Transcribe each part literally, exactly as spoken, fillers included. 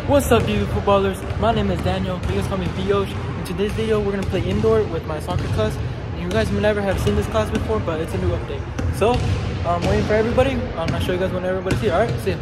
What's up, you footballers? My name is Daniel. You guys call me Biosh. In today's video, we're gonna play indoor with my soccer class. And you guys may never have seen this class before, but it's a new update. So, I'm waiting for everybody. I'm gonna show you guys when everybody's here. All right, see ya.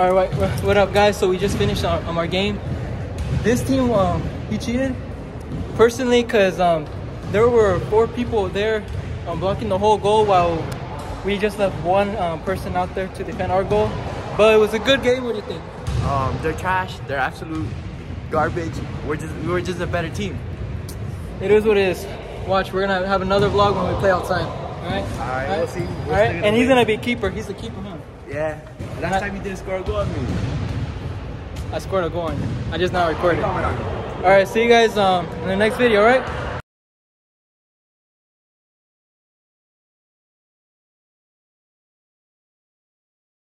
All right, what up, guys? So we just finished our, um, our game. This team, um, he cheated personally because um, there were four people there um, blocking the whole goal while we just left one um, person out there to defend our goal. But it was a good game. What do you think? Um, they're trash. They're absolute garbage. We're just we were just a better team. It is what it is. Watch, we're gonna have another vlog when we play outside. All right. All right. We'll see. All right. And he's gonna be keeper. He's the keeper, huh? Yeah. Last time you didn't score a goal on me. I scored a goal on you. I just now recorded. All right. See you guys um in the next video. All right.